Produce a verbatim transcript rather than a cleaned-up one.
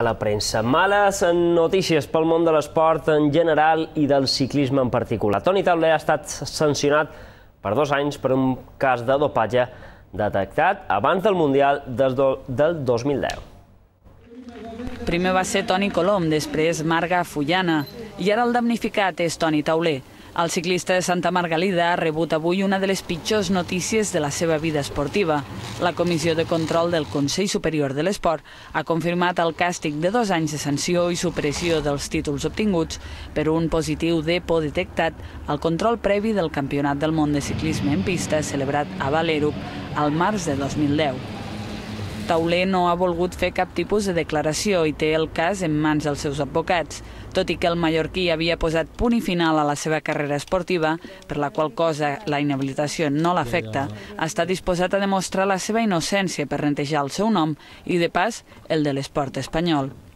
La premsa. Males notícies pel món de l'esport en general i del ciclisme en particular. Toni Tauler ha estat sancionat per dos anys per un cas de dopatge detectat abans del Mundial del dos mil deu. Primer va ser Toni Colom, després Marga Fullana i ara el damnificat és Toni Tauler. El ciclista de Santa Margalida ha rebut avui una de les pitjors notícies de la seva vida esportiva. La Comissió de Control del Consell Superior de l'Esport ha confirmat el càstig de dos anys de sanció i supressió dels títols obtinguts per un positiu d'EPO detectat al control previ del Campionat del Món de Ciclisme en pista celebrat a Valerup al març de dos mil deu. Tauler no ha volgut fer cap tipus de declaració i té el cas en mans dels seus advocats. Tot i que el mallorquí havia posat punt i final a la seva carrera esportiva, per la qual cosa la inhabilitació no l'afecta, està disposat a demostrar la seva innocència per rentejar el seu nom i, de pas, el de l'esport espanyol.